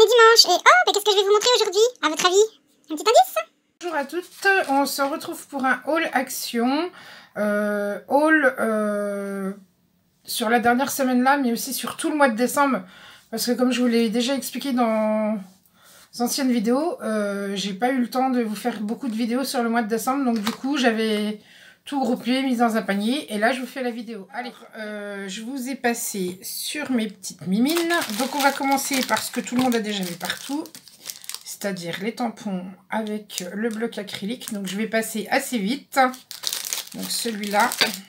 est dimanche et oh, qu'est-ce que je vais vous montrer aujourd'hui, à votre avis? Un petit indice? Bonjour à toutes, on se retrouve pour un haul action, haul sur la dernière semaine là, mais aussi sur tout le mois de décembre, parce que comme je vous l'ai déjà expliqué dans anciennes vidéos, j'ai pas eu le temps de vous faire beaucoup de vidéos sur le mois de décembre, donc du coup j'avais tout groupé, mis dans un panier, et là je vous fais la vidéo. Allez, je vous ai passé sur mes petites mimines, donc on va commencer par ce que tout le monde a déjà vu partout, c'est-à-dire les tampons avec le bloc acrylique. Donc je vais passer assez vite. Donc celui-là,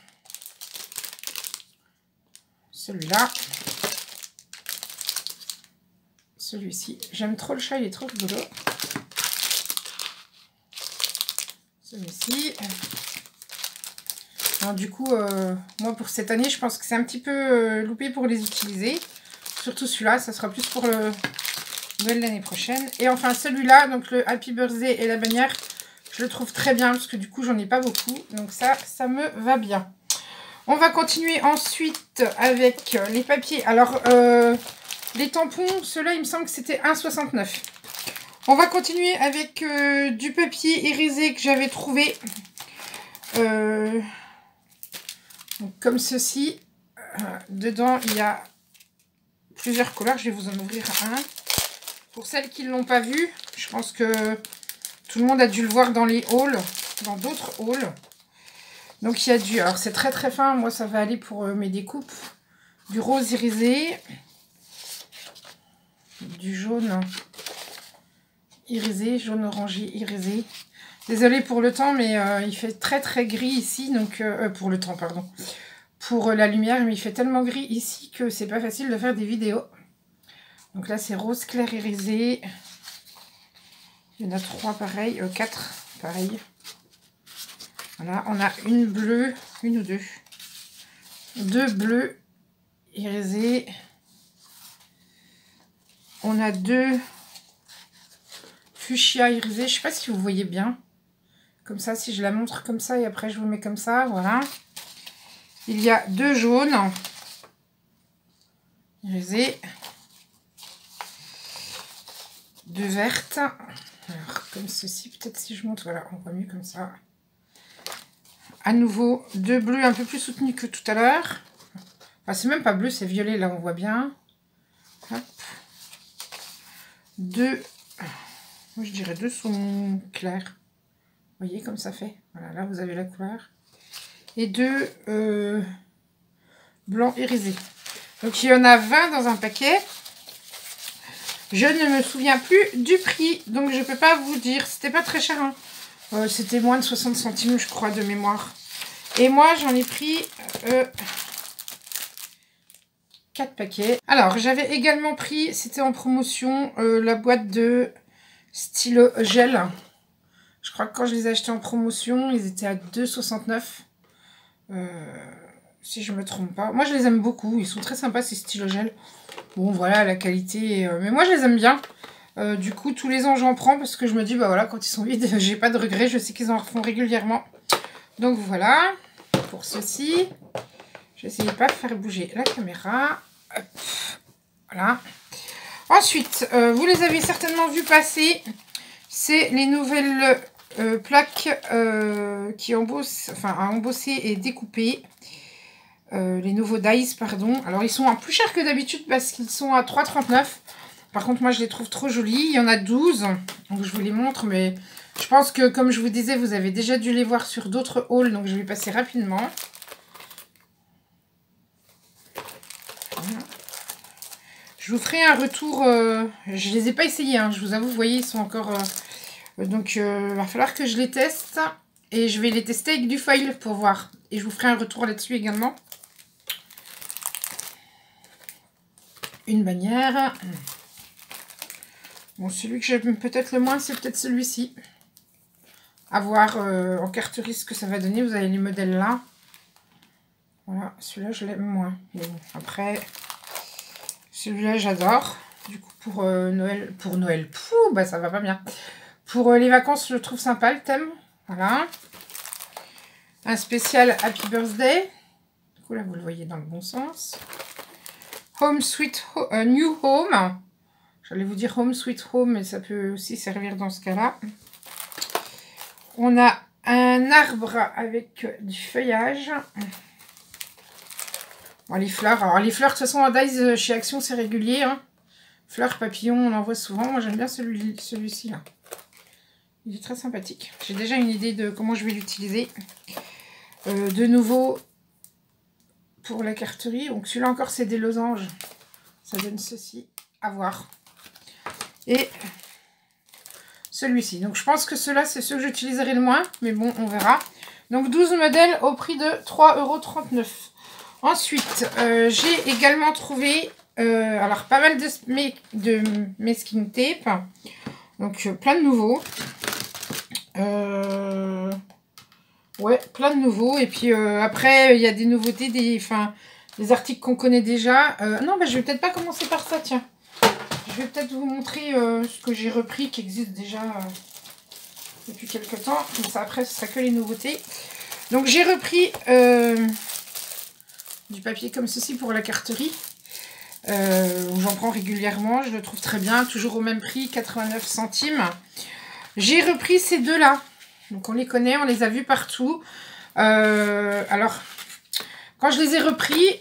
celui-ci. J'aime trop le chat, il est trop rigolo. Celui-ci. Alors du coup, moi pour cette année, je pense que c'est un petit peu loupé pour les utiliser. Surtout celui-là, ça sera plus pour le Noël l'année prochaine. Et enfin celui-là, donc le Happy Birthday et la bannière, je le trouve très bien parce que du coup j'en ai pas beaucoup. Donc ça me va bien. On va continuer ensuite avec les papiers. Alors les tampons, ceux-là il me semble que c'était 1,69 €. On va continuer avec du papier irisé que j'avais trouvé. Donc, comme ceci. Dedans il y a plusieurs couleurs. Je vais vous en ouvrir un. Pour celles qui ne l'ont pas vu, je pense que tout le monde a dû le voir dans les hauls, dans d'autres hauls. Donc il y a du... Alors c'est très très fin, moi ça va aller pour mes découpes. Du rose irisé. Du jaune irisé, jaune orangé irisé. Désolée pour le temps, mais il fait très très gris ici. Donc pour le temps, pardon. Pour la lumière, mais il fait tellement gris ici que c'est pas facile de faire des vidéos. Donc là c'est rose clair irisé. Il y en a 3 pareils, 4 pareils. Voilà, on a une bleue, une ou deux. 2 bleus irisés. On a 2 fuchsia irisés. Je sais pas si vous voyez bien. Comme ça, si je la montre comme ça et après je vous mets comme ça, voilà. Il y a 2 jaunes irisés. 2 vertes. Alors, comme ceci, peut-être si je monte, voilà, on voit mieux comme ça. À nouveau, 2 bleus un peu plus soutenus que tout à l'heure. Enfin, c'est même pas bleu, c'est violet, là, on voit bien. Hop. 2, moi je dirais 2 saumons clairs. Vous voyez comme ça fait. Voilà, là, vous avez la couleur. Et 2 blancs irisés. Donc, il y en a 20 dans un paquet. Je ne me souviens plus du prix, donc je ne peux pas vous dire. C'était pas très cher, hein. C'était moins de 60 centimes, je crois, de mémoire. Et moi, j'en ai pris 4 paquets. Alors, j'avais également pris, c'était en promotion, la boîte de stylo gel. Je crois que quand je les ai achetés en promotion, ils étaient à 2,69 €. Si je me trompe pas. Moi, je les aime beaucoup. Ils sont très sympas, ces stylos gel. Bon, voilà, la qualité. Mais moi, je les aime bien. Du coup, tous les ans, j'en prends parce que je me dis, bah voilà, quand ils sont vides, j'ai pas de regrets. Je sais qu'ils en refont régulièrement. Donc, voilà. Pour ceci, je vais essayer de pas faire bouger la caméra. Hop. Voilà. Ensuite, vous les avez certainement vu passer. C'est les nouvelles plaques qui embossent, enfin, à embosser et découper. Les nouveaux dies, pardon. Alors, ils sont plus chers que d'habitude parce qu'ils sont à 3,39 €. Par contre, moi, je les trouve trop jolis. Il y en a 12. Donc, je vous les montre. Mais je pense que, comme je vous disais, vous avez déjà dû les voir sur d'autres hauls. Donc, je vais passer rapidement. Voilà. Je vous ferai un retour. Je les ai pas essayés, hein, je vous avoue. Vous voyez, ils sont encore... donc, il va falloir que je les teste. Et je vais les tester avec du foil pour voir. Et je vous ferai un retour là-dessus également. Une bannière. Bon, celui que j'aime peut-être le moins, c'est peut-être celui-ci. À voir en carterie ce que ça va donner. Vous avez les modèles là. Voilà, celui-là, je l'aime moins. Mais bon, après, celui-là, j'adore. Du coup, pour Noël... Pour Noël, pouh, bah ça va pas bien. Pour les vacances, je le trouve sympa, le thème. Voilà. Un spécial Happy Birthday. Du coup, là, vous le voyez dans le bon sens. Home Sweet New Home. J'allais vous dire Home Sweet Home, mais ça peut aussi servir dans ce cas-là. On a un arbre avec du feuillage. Bon, les fleurs. Alors, les fleurs, de toute façon, en Dies chez Action, c'est régulier. Hein. Fleurs, papillons, on en voit souvent. Moi, j'aime bien celui-ci, là. Il est très sympathique. J'ai déjà une idée de comment je vais l'utiliser. De nouveau, pour la carterie. Donc, celui-là encore, c'est des losanges. Ça donne ceci. À voir. Et celui-ci. Donc, je pense que ceux-là, c'est ceux que j'utiliserai le moins. Mais bon, on verra. Donc, 12 modèles au prix de 3,39 €. Ensuite, j'ai également trouvé alors pas mal de masking tape. Donc, plein de nouveaux. Ouais, plein de nouveaux. Et puis, après, il y a des nouveautés, des articles qu'on connaît déjà. Non, bah, je vais peut-être pas commencer par ça, tiens. Je vais peut-être vous montrer ce que j'ai repris, qui existe déjà depuis quelques temps. Comme ça, après, ce sera que les nouveautés. Donc, j'ai repris du papier comme ceci pour la carterie. J'en prends régulièrement. Je le trouve très bien. Toujours au même prix, 89 centimes. J'ai repris ces deux-là. Donc, on les connaît, on les a vus partout. Alors, quand je les ai repris,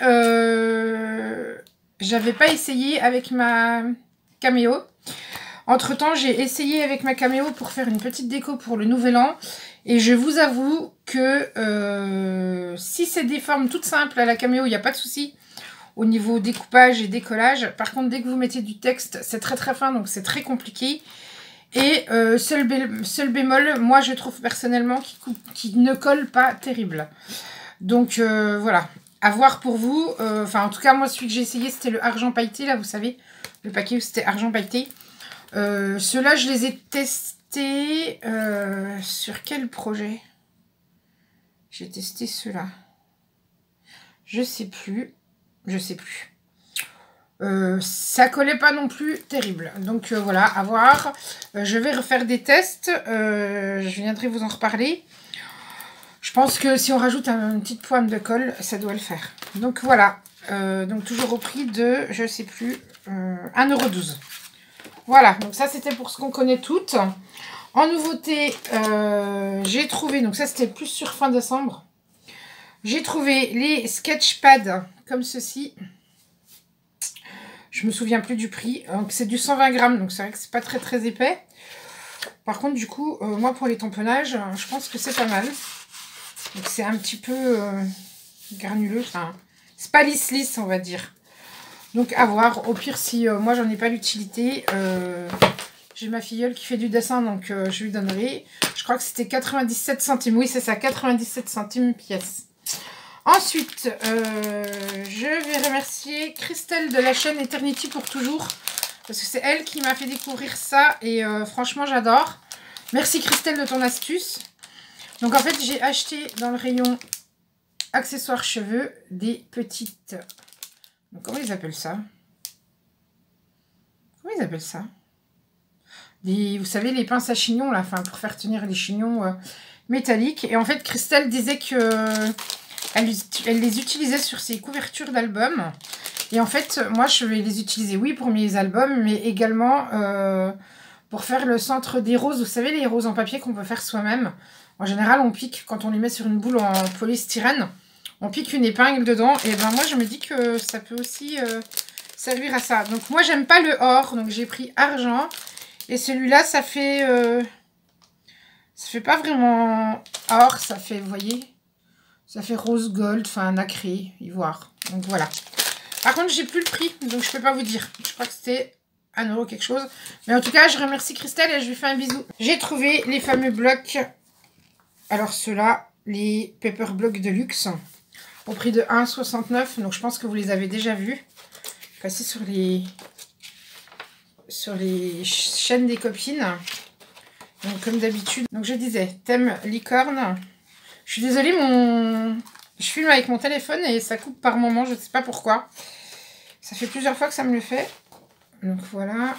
j'avais pas essayé avec ma Cameo. Entre-temps, j'ai essayé avec ma Cameo pour faire une petite déco pour le Nouvel An. Et je vous avoue que si c'est des formes toutes simples à la Cameo, il n'y a pas de souci au niveau découpage et décollage. Par contre, dès que vous mettez du texte, c'est très très fin, donc c'est très compliqué. Et seul bémol, moi je trouve personnellement qu'il ne colle pas terrible. Donc voilà, à voir pour vous. Enfin, en tout cas, moi celui que j'ai essayé, c'était le argent pailleté, là, vous savez. Le paquet où c'était argent pailleté. Ceux-là, je les ai testés sur quel projet? J'ai testé ceux-là. Je sais plus. Je sais plus. Ça collait pas non plus terrible. Donc voilà, à voir. Je vais refaire des tests. Je viendrai vous en reparler. Je pense que si on rajoute une petite pointe de colle, ça doit le faire. Donc voilà. Donc toujours au prix de, je sais plus, 1,12 €. Voilà, donc ça c'était pour ce qu'on connaît toutes. En nouveauté, j'ai trouvé, donc ça c'était plus sur fin décembre. J'ai trouvé les Sketchpad comme ceci. Je me souviens plus du prix. C'est du 120 grammes, donc c'est vrai que c'est pas très très épais. Par contre, du coup, moi pour les tamponnages, je pense que c'est pas mal. Donc c'est un petit peu granuleux. Enfin, c'est pas lisse, on va dire. Donc à voir. Au pire, si moi j'en ai pas l'utilité, j'ai ma filleule qui fait du dessin, donc je lui donnerai. Je crois que c'était 97 centimes. Oui, c'est ça, 97 centimes pièce. Ensuite, je vais remercier Christelle de la chaîne Eternity pour toujours. Parce que c'est elle qui m'a fait découvrir ça. Et franchement, j'adore. Merci Christelle de ton astuce. Donc en fait, j'ai acheté dans le rayon accessoires cheveux des petites... Donc, comment ils appellent ça? Comment ils appellent ça? Vous savez, les pinces à chignons, là, enfin, pour faire tenir les chignons métalliques. Et en fait, Christelle disait que... Elle les utilisait sur ses couvertures d'albums. Et en fait, moi, je vais les utiliser, oui, pour mes albums, mais également pour faire le centre des roses. Vous savez, les roses en papier qu'on peut faire soi-même. En général, on pique, quand on les met sur une boule en polystyrène, on pique une épingle dedans. Et ben moi, je me dis que ça peut aussi servir à ça. Donc, moi, j'aime pas le or, donc j'ai pris argent. Et celui-là, ça fait pas vraiment or, ça fait, vous voyez... Ça fait rose gold, enfin nacré, ivoire. Donc voilà. Par contre, j'ai plus le prix, donc je peux pas vous dire. Je crois que c'était 1 € quelque chose. Mais en tout cas, je remercie Christelle et je lui fais un bisou. J'ai trouvé les fameux blocs. Alors ceux-là, les Paper Blocs de luxe. Au prix de 1,69 €. Donc je pense que vous les avez déjà vus. Passer sur les chaînes des copines. Donc comme d'habitude. Donc je disais, thème licorne. Je suis désolée, je filme avec mon téléphone et ça coupe par moment, je ne sais pas pourquoi. Ça fait plusieurs fois que ça me le fait. Donc voilà.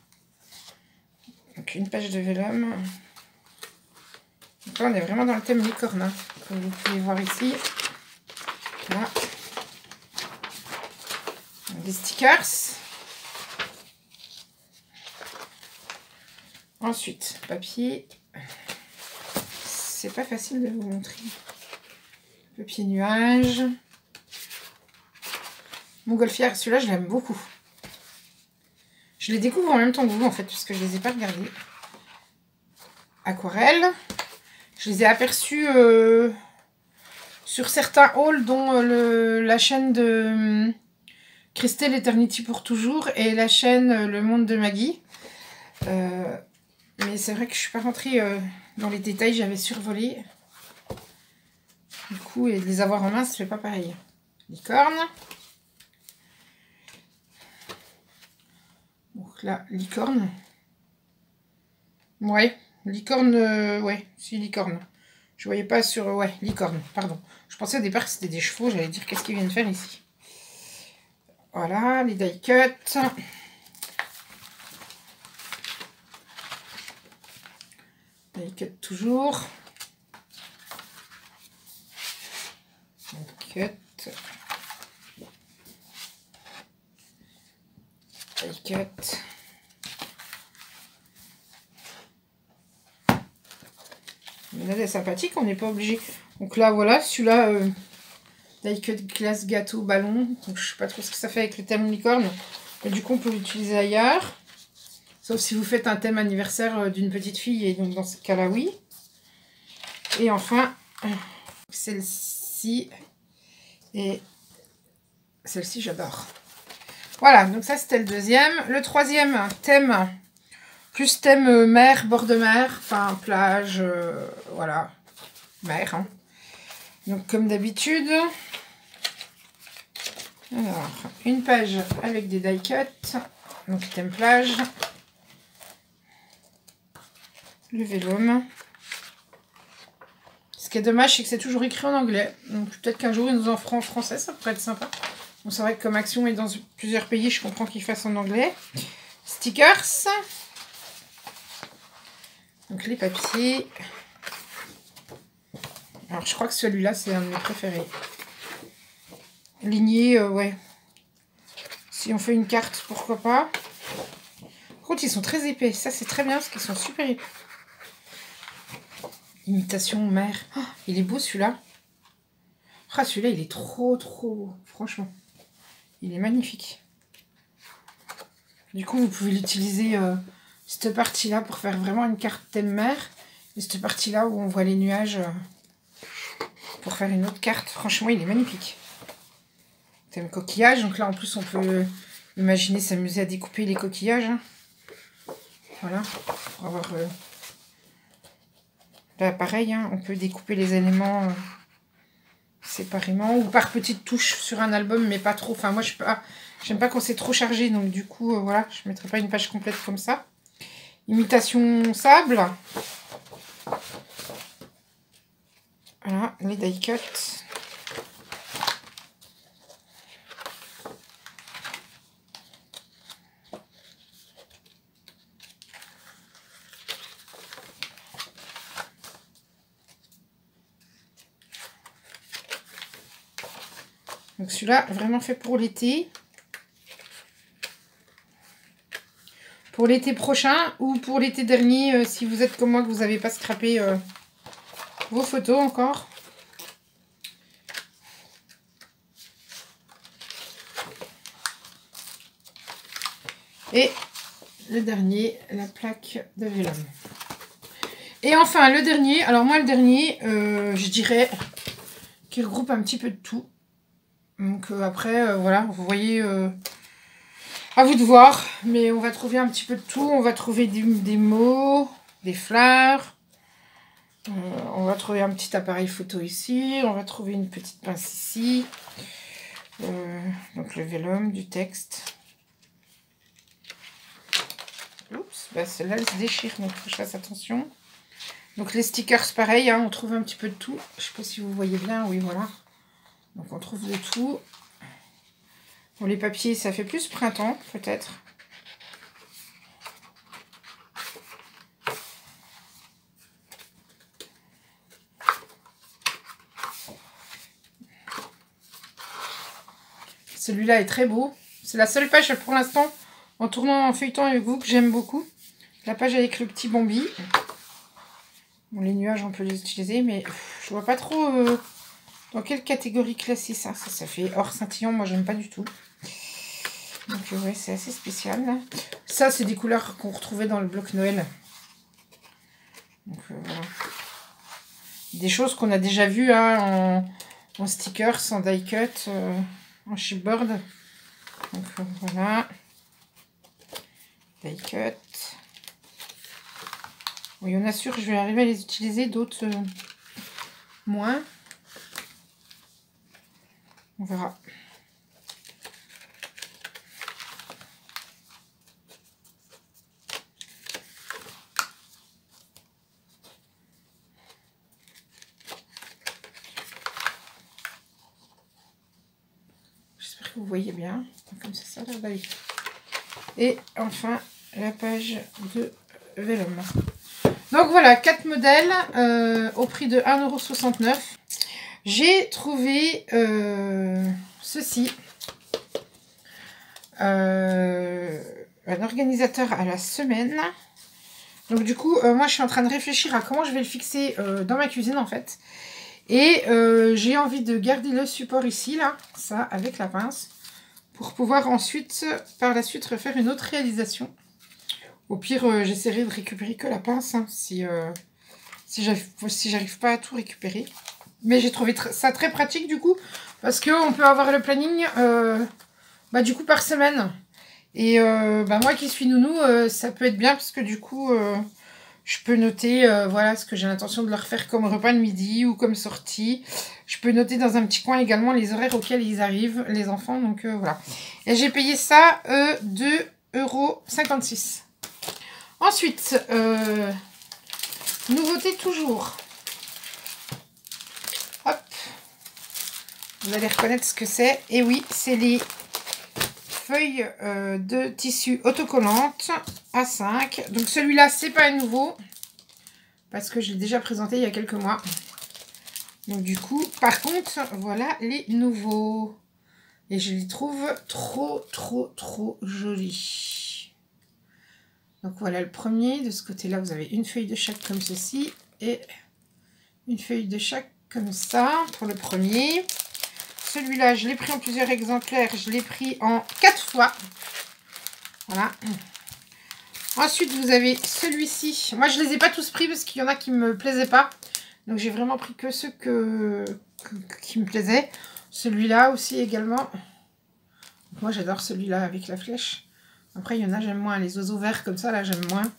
Donc une page de vélum. Donc là, on est vraiment dans le thème licorne, hein, comme vous pouvez voir ici. Voilà. Des stickers. Ensuite, papier. C'est pas facile de vous montrer. Papier nuage. Montgolfière, celui-là, je l'aime beaucoup. Je les découvre en même temps que vous, en fait, parce que je les ai pas regardés. Aquarelle. Je les ai aperçus sur certains hauls, dont la chaîne de Christelle Eternity pour toujours et la chaîne Le Monde de Maggie. Mais c'est vrai que je suis pas rentrée dans les détails, j'avais survolé. Du coup, et de les avoir en main, ça fait pas pareil. Licorne. Donc là, licorne. Ouais, licorne, ouais, si licorne. Je voyais pas sur... ouais, licorne, pardon. Je pensais au départ que c'était des chevaux, j'allais dire qu'est-ce qu'ils viennent faire ici. Voilà, les die cut. Die cut toujours. Die cut. Die cut. Il y en a des sympathiques, on n'est pas obligé. Donc là, voilà, celui-là, die cut, glace, gâteau, ballon. Donc je sais pas trop ce que ça fait avec le thème licorne. Mais du coup, on peut l'utiliser ailleurs. Sauf si vous faites un thème anniversaire d'une petite fille. Et donc dans ce cas-là, oui. Et enfin, celle-ci. Et celle-ci, j'adore. Voilà, donc ça, c'était le deuxième. Le troisième, thème... plus thème mer, bord de mer, enfin plage, voilà, mer. Hein. Donc comme d'habitude, alors une page avec des die cut, donc thème plage, le vélum. Ce qui est dommage, c'est que c'est toujours écrit en anglais. Donc peut-être qu'un jour ils nous en feront en français, ça pourrait être sympa. Bon, c'est vrai que comme Action est dans plusieurs pays, je comprends qu'ils fassent en anglais. Stickers. Donc les papiers. Alors je crois que celui-là c'est un de mes préférés. Ligné, ouais. Si on fait une carte, pourquoi pas. Par contre ils sont très épais. Ça c'est très bien parce qu'ils sont super épais. Imitation mer. Oh, il est beau celui-là. Ah celui-là il est trop beau. Franchement. Il est magnifique. Du coup vous pouvez l'utiliser... cette partie-là pour faire vraiment une carte thème mer. Et cette partie-là où on voit les nuages pour faire une autre carte. Franchement, il est magnifique. Thème coquillage. Donc là, en plus, on peut imaginer s'amuser à découper les coquillages. Voilà. Pour avoir... Là, pareil, hein, on peut découper les éléments séparément. Ou par petites touches sur un album, mais pas trop. Enfin, moi, j'aime pas quand c'est trop chargé. Donc, du coup, voilà, je ne mettrai pas une page complète comme ça. Imitation sable. Voilà, les die cut. Donc celui-là, vraiment fait pour l'été. Pour l'été prochain ou pour l'été dernier, si vous êtes comme moi, que vous n'avez pas scrappé vos photos encore. Et le dernier, la plaque de vélum. Et enfin, le dernier, alors moi le dernier, je dirais qu'il regroupe un petit peu de tout. Donc après, voilà, vous voyez... à vous de voir, mais on va trouver un petit peu de tout. On va trouver des mots, des fleurs. On va trouver un petit appareil photo ici. On va trouver une petite pince ici. Donc le vélum, du texte. Oups, bah celle-là elle se déchire, donc il faut que je fasse attention. Donc les stickers, pareil, hein, on trouve un petit peu de tout. Je sais pas si vous voyez bien, oui voilà. Donc on trouve de tout. Bon, les papiers, ça fait plus printemps, peut-être. Celui-là est très beau. C'est la seule page pour l'instant, en tournant, en feuilletant avec vous, que j'aime beaucoup. La page avec le petit bombi. Bon, les nuages, on peut les utiliser, mais je vois pas trop dans quelle catégorie classer ça. Ça fait hors scintillon, moi j'aime pas du tout. Donc ouais, c'est assez spécial. Là. Ça, c'est des couleurs qu'on retrouvait dans le bloc Noël. Donc voilà. Des choses qu'on a déjà vues hein, en stickers, en die cut, en chipboard. Donc voilà. Die cut. Bon, il y en a sûr, je vais arriver à les utiliser, d'autres moins. On verra. J'espère que vous voyez bien. Comme ça a l'air d'aller. Et enfin, la page de vélum. Donc voilà, 4 modèles au prix de 1,69 €. J'ai trouvé ceci. Un organisateur à la semaine. Donc du coup, moi je suis en train de réfléchir à comment je vais le fixer dans ma cuisine en fait. Et j'ai envie de garder le support ici, là, ça, avec la pince, pour pouvoir ensuite, par la suite, refaire une autre réalisation. Au pire, j'essaierai de récupérer que la pince, hein, si j'arrive pas à tout récupérer. Mais j'ai trouvé ça très pratique, du coup, parce qu'on peut avoir le planning, du coup, par semaine. Et moi qui suis nounou, ça peut être bien, parce que du coup, je peux noter, voilà, ce que j'ai l'intention de leur faire comme repas de midi ou comme sortie. Je peux noter dans un petit coin également les horaires auxquels ils arrivent, les enfants, donc voilà. Et j'ai payé ça 2,56 €. Ensuite, nouveauté toujours. Hop. Vous allez reconnaître ce que c'est. Et oui, c'est les feuilles de tissu autocollantes A5. Donc celui-là, c'est pas un nouveau. Parce que je l'ai déjà présenté il y a quelques mois. Donc du coup, par contre, voilà les nouveaux. Et je les trouve trop jolis. Donc voilà le premier. De ce côté-là, vous avez une feuille de chaque comme ceci. Et une feuille de chaque comme ça pour le premier. Celui-là, je l'ai pris en plusieurs exemplaires. Je l'ai pris en 4 fois. Voilà. Ensuite, vous avez celui-ci. Moi, je ne les ai pas tous pris parce qu'il y en a qui ne me plaisaient pas. Donc, j'ai vraiment pris que ceux qui me plaisaient. Celui-là aussi également. Moi, j'adore celui-là avec la flèche. Après, il y en a, j'aime moins. Les oiseaux verts comme ça, là, j'aime moins.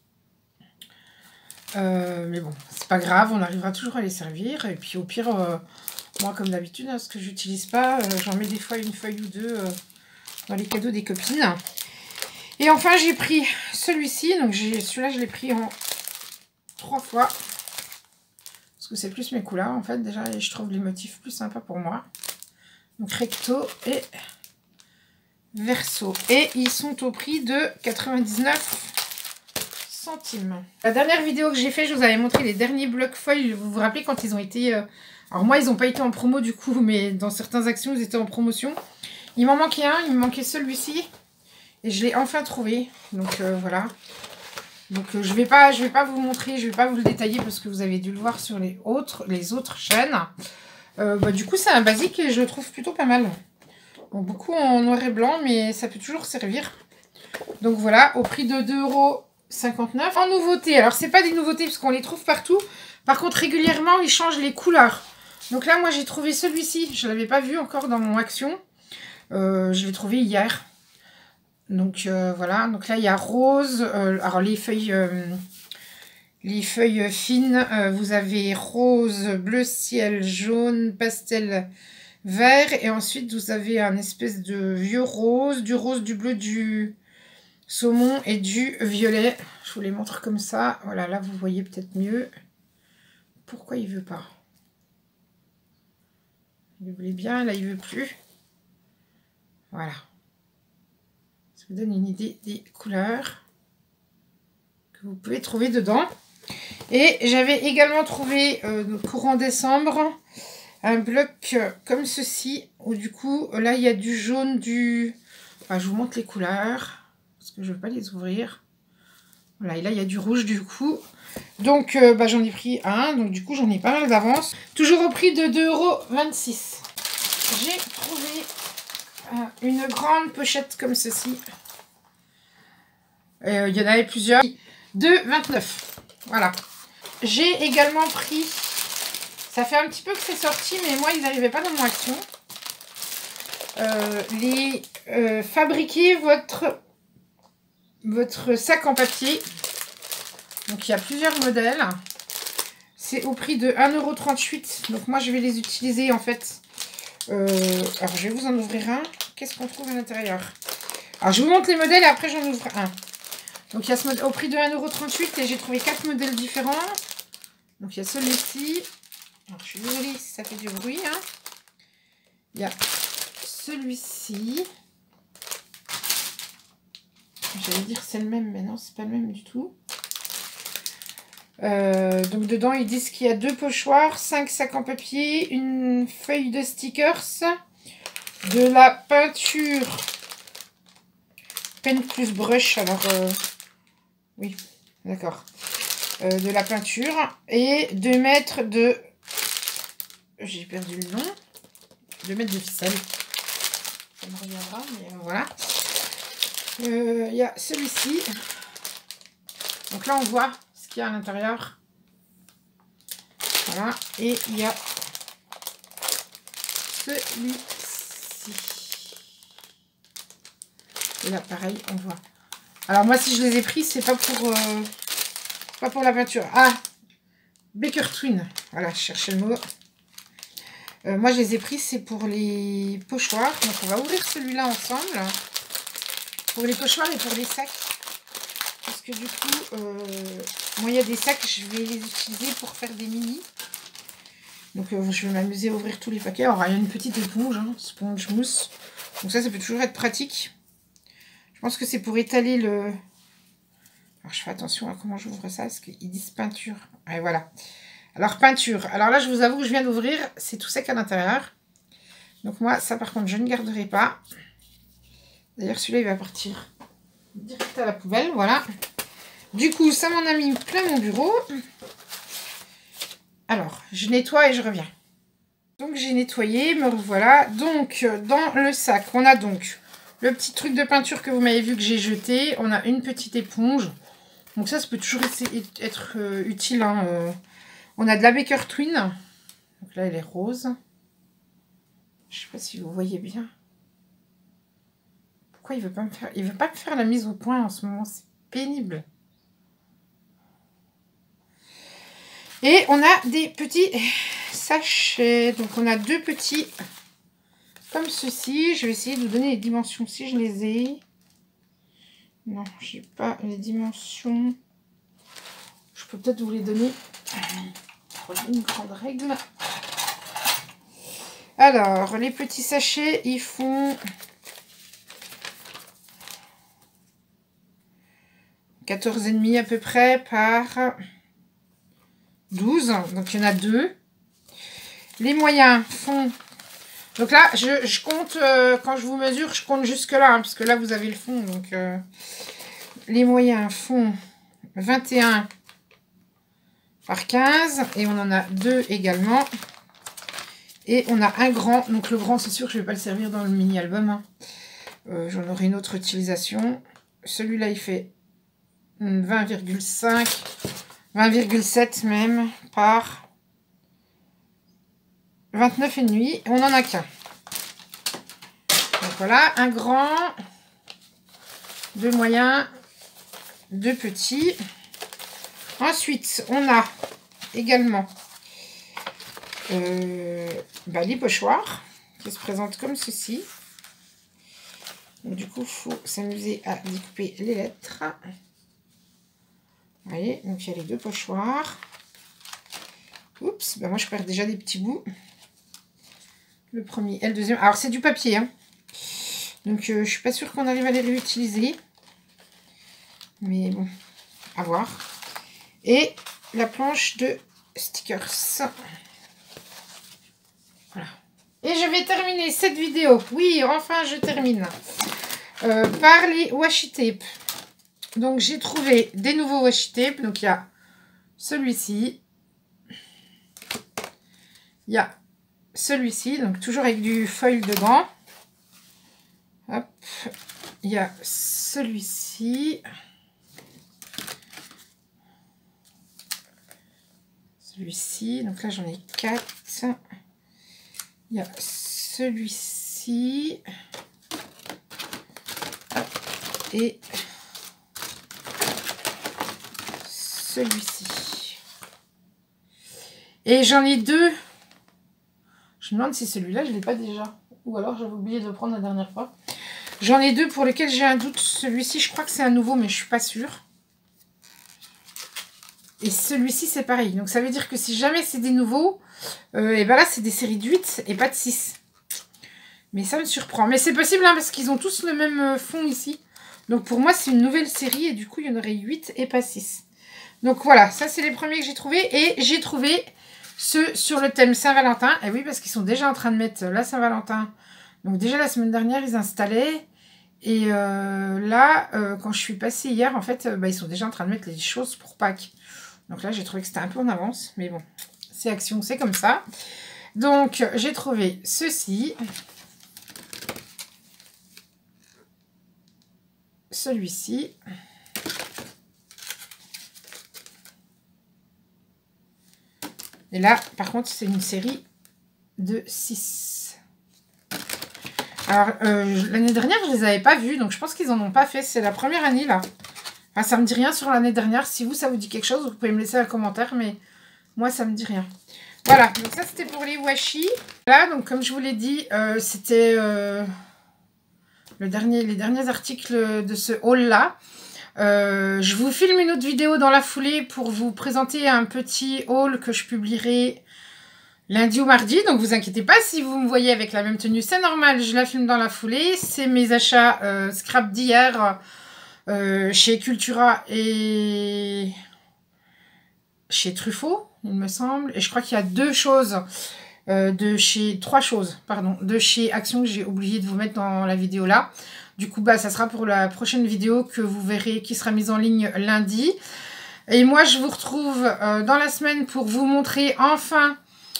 Mais bon, c'est pas grave. On arrivera toujours à les servir. Et puis, au pire, moi, comme d'habitude, hein, ce que j'utilise pas, j'en mets des fois une feuille ou deux dans les cadeaux des copines. Et enfin, j'ai pris celui-ci. Donc, celui-là, je l'ai pris en 3 fois. Parce que c'est plus mes couleurs, en fait. Déjà, et je trouve les motifs plus sympas pour moi. Donc, recto et verso. Et ils sont au prix de 99 centimes. La dernière vidéo que j'ai fait, je vous avais montré les derniers blocs foil. Vous vous rappelez quand ils ont été... Alors, moi, ils n'ont pas été en promo, du coup. Mais dans certaines actions, ils étaient en promotion. Il m'en manquait un. Il me manquait celui-ci. Et je l'ai enfin trouvé. Donc voilà. Donc je vais pas vous montrer, je vais pas vous le détailler parce que vous avez dû le voir sur les autres chaînes. Du coup c'est un basique et je le trouve plutôt pas mal. Bon, beaucoup en noir et blanc mais ça peut toujours servir. Donc voilà, au prix de 2,59 €. En nouveauté, alors c'est pas des nouveautés parce qu'on les trouve partout. Par contre régulièrement ils changent les couleurs. Donc là moi j'ai trouvé celui-ci, je l'avais pas vu encore dans mon action. Je l'ai trouvé hier. Donc voilà, donc là il y a rose, alors les feuilles fines, vous avez rose, bleu ciel, jaune, pastel, vert et ensuite vous avez un espèce de vieux rose, du bleu, du saumon et du violet. Je vous les montre comme ça, voilà, là vous voyez peut-être mieux. Pourquoi il veut pas? Il voulait bien, là il veut plus. Voilà. Ça vous donne une idée des couleurs que vous pouvez trouver dedans. Et j'avais également trouvé courant décembre un bloc comme ceci où du coup là il y a du jaune, enfin, je vous montre les couleurs parce que je ne veux pas les ouvrir. Voilà, et là, il y a du rouge du coup. Donc, j'en ai pris un. Donc, du coup, j'en ai pas mal d'avance. Toujours au prix de 2,26 €. J'ai trouvé une grande pochette comme ceci. Il y en avait plusieurs. De 29. Voilà. J'ai également pris... Ça fait un petit peu que c'est sorti, mais moi, ils n'arrivaient pas dans mon action. Fabriquez votre sac en papier. Donc, il y a plusieurs modèles. C'est au prix de 1,38 €. Donc, moi, je vais les utiliser, en fait. Alors, je vais vous en ouvrir un. Qu'est-ce qu'on trouve à l'intérieur? Alors, je vous montre les modèles et après, j'en ouvre un. Donc, il y a ce modèle au prix de 1,38 € et j'ai trouvé 4 modèles différents. Donc, il y a celui-ci. Alors, je suis désolée si ça fait du bruit. Hein. Il y a celui-ci. J'allais dire c'est le même, mais non, c'est pas le même du tout. Donc, dedans, ils disent qu'il y a 2 pochoirs, 5 sacs en papier, une feuille de stickers, de la peinture Pen plus brush. Alors, oui, d'accord. De la peinture et 2 mètres de... J'ai perdu le nom. 2 mètres de ficelle. Ça me reviendra, mais voilà. Il y a celui-ci. Donc là, on voit ce qu'il y a à l'intérieur. Voilà. Et il y a celui-ci. Et là, pareil, on voit. Alors moi, si je les ai pris, c'est pas pour la peinture. Ah, Baker Twin. Voilà, je cherchais le mot. Moi, je les ai pris, c'est pour les pochoirs. Donc, on va ouvrir celui-là ensemble. Pour les pochoirs et pour les sacs. Parce que du coup, moi, il y a des sacs, je vais les utiliser pour faire des mini. Donc, je vais m'amuser à ouvrir tous les paquets. Alors, il y a une petite éponge, hein, sponge mousse. Donc, ça peut toujours être pratique. Je pense que c'est pour étaler le... Alors, je fais attention à comment j'ouvre ça, parce qu'ils disent peinture. Et voilà. Alors, peinture. Alors là, je vous avoue que je viens d'ouvrir. C'est tout sec à l'intérieur. Donc, moi, ça, par contre, je ne garderai pas. D'ailleurs, celui-là, il va partir direct à la poubelle. Voilà. Du coup, ça m'en a mis plein mon bureau. Alors, je nettoie et je reviens. Donc, j'ai nettoyé. Me revoilà. Donc, dans le sac, on a donc le petit truc de peinture que vous m'avez vu que j'ai jeté. On a une petite éponge. Donc, ça peut toujours être utile, hein, on a de la Baker Twin. Donc là, elle est rose. Je sais pas si vous voyez bien. Pourquoi il veut pas me faire... Il veut pas me faire la mise au point en ce moment. C'est pénible. Et on a des petits sachets. Donc on a 2 petits comme ceci. Je vais essayer de vous donner les dimensions si je les ai. Non, j'ai pas les dimensions. Je peux peut-être vous les donner. Une grande règle. Alors, les petits sachets, ils font 14,5 à peu près par 12. Donc, il y en a 2. Les moyens font... Donc là, je compte, quand je vous mesure, je compte jusque là, hein, parce que là, vous avez le fond. Donc, les moyens font 21 par 15 et on en a 2 également et on a un grand, donc le grand c'est sûr que je vais pas le servir dans le mini album, hein. J'en aurai une autre utilisation. Celui-là il fait 20,5 20,7 même par 29,5. On en a qu'un, donc voilà, un grand, 2 moyens, 2 petits. Ensuite, on a également les pochoirs qui se présentent comme ceci. Donc, du coup, il faut s'amuser à découper les lettres. Vous voyez, donc il y a les 2 pochoirs. Oups, moi je perds déjà des petits bouts. Le premier et le deuxième. Alors, c'est du papier, hein. Donc, je suis pas sûre qu'on arrive à les réutiliser. Mais bon, à voir. Et la planche de stickers. Voilà. Et je vais terminer cette vidéo. Oui, enfin, je termine. Par les washi tape. Donc, j'ai trouvé des nouveaux washi tape. Donc, il y a celui-ci. Il y a celui-ci. Donc, toujours avec du foil dedans. Hop. Il y a celui-ci. Celui-ci. Donc, là, j'en ai 4. Il y a celui-ci. Et celui-ci. Et j'en ai 2. Je me demande si celui-là, je ne l'ai pas déjà. Ou alors, j'avais oublié de le prendre la dernière fois. J'en ai 2 pour lesquels j'ai un doute. Celui-ci, je crois que c'est un nouveau, mais je ne suis pas sûre. Et celui-ci, c'est pareil. Donc, ça veut dire que si jamais c'est des nouveaux, et ben là, c'est des séries de 8 et pas de 6. Mais ça me surprend. Mais c'est possible, hein, parce qu'ils ont tous le même fond ici. Donc, pour moi, c'est une nouvelle série. Et du coup, il y en aurait 8 et pas 6. Donc, voilà. Ça, c'est les premiers que j'ai trouvés. Et j'ai trouvé ceux sur le thème Saint-Valentin. Et oui, parce qu'ils sont déjà en train de mettre la Saint-Valentin. Donc, déjà, la semaine dernière, ils installaient. Et là, quand je suis passée hier, en fait, ils sont déjà en train de mettre les choses pour Pâques. Donc là, j'ai trouvé que c'était un peu en avance. Mais bon, c'est Action, c'est comme ça. Donc, j'ai trouvé ceci. Celui-ci. Et là, par contre, c'est une série de 6. Alors, l'année dernière, je ne les avais pas vus. Donc, je pense qu'ils n'en ont pas fait. C'est la première année, là. Enfin, ça me dit rien sur l'année dernière. Si vous, ça vous dit quelque chose, vous pouvez me laisser un commentaire. Mais moi, ça me dit rien. Voilà. Donc, ça, c'était pour les washi. Là, donc, comme je vous l'ai dit, c'était les derniers articles de ce haul-là. Je vous filme une autre vidéo dans la foulée pour vous présenter un petit haul que je publierai lundi ou mardi. Donc, vous inquiétez pas si vous me voyez avec la même tenue. C'est normal, je la filme dans la foulée. C'est mes achats scrap d'hier. Chez Cultura et chez Truffaut, il me semble. Et je crois qu'il y a trois choses, pardon, de chez Action que j'ai oublié de vous mettre dans la vidéo là. Du coup, ça sera pour la prochaine vidéo que vous verrez, qui sera mise en ligne lundi. Et moi, je vous retrouve dans la semaine pour vous montrer enfin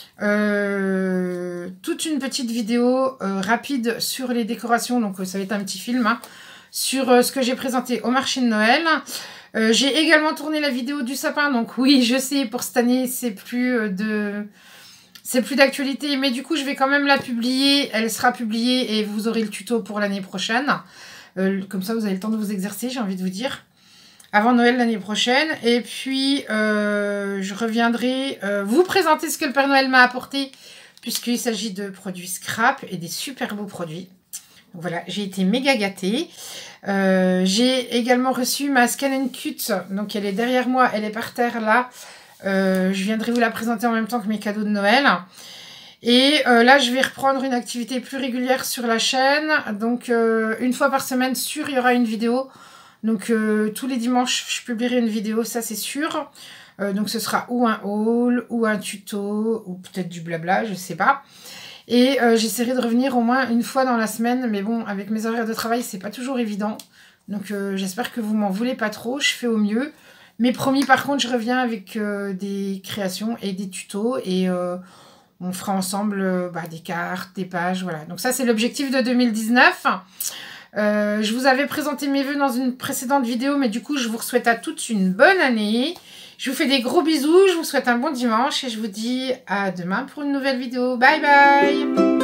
toute une petite vidéo rapide sur les décorations. Donc, ça va être un petit film, hein, sur ce que j'ai présenté au marché de Noël. J'ai également tourné la vidéo du sapin. Donc oui, je sais, pour cette année, c'est plus d'actualité. Mais du coup, je vais quand même la publier. Elle sera publiée et vous aurez le tuto pour l'année prochaine. Comme ça, vous avez le temps de vous exercer, j'ai envie de vous dire. Avant Noël l'année prochaine. Et puis, je reviendrai vous présenter ce que le Père Noël m'a apporté. Puisqu'il s'agit de produits scrap et des super beaux produits. Donc voilà, j'ai été méga gâtée. J'ai également reçu ma Scan & Cut. Donc elle est derrière moi, elle est par terre là. Je viendrai vous la présenter en même temps que mes cadeaux de Noël. Et là, je vais reprendre une activité plus régulière sur la chaîne. Donc une fois par semaine, sûr, il y aura une vidéo. Donc tous les dimanches, je publierai une vidéo, ça c'est sûr. Donc ce sera ou un haul, ou un tuto, ou peut-être du blabla, je sais pas. Et j'essaierai de revenir au moins une fois dans la semaine. Mais bon, avec mes horaires de travail, c'est pas toujours évident. Donc j'espère que vous m'en voulez pas trop. Je fais au mieux. Mais promis, par contre, je reviens avec des créations et des tutos. Et on fera ensemble des cartes, des pages. Voilà. Donc ça, c'est l'objectif de 2019. Je vous avais présenté mes vœux dans une précédente vidéo. Mais du coup, je vous souhaite à toutes une bonne année. Je vous fais des gros bisous, je vous souhaite un bon dimanche et je vous dis à demain pour une nouvelle vidéo. Bye bye!